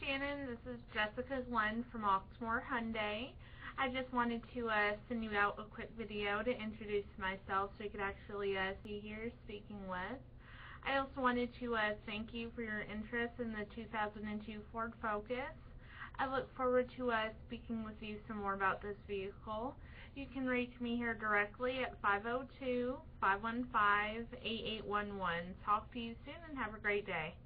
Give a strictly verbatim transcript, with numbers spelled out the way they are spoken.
Shannon. This is Jessica's one from Oxmoor Hyundai. I just wanted to uh, send you out a quick video to introduce myself so you could actually uh, see who you're speaking with. I also wanted to uh, thank you for your interest in the two thousand two Ford Focus. I look forward to uh, speaking with you some more about this vehicle. You can reach me here directly at five oh two, five one five, eight eight one one. Talk to you soon and have a great day.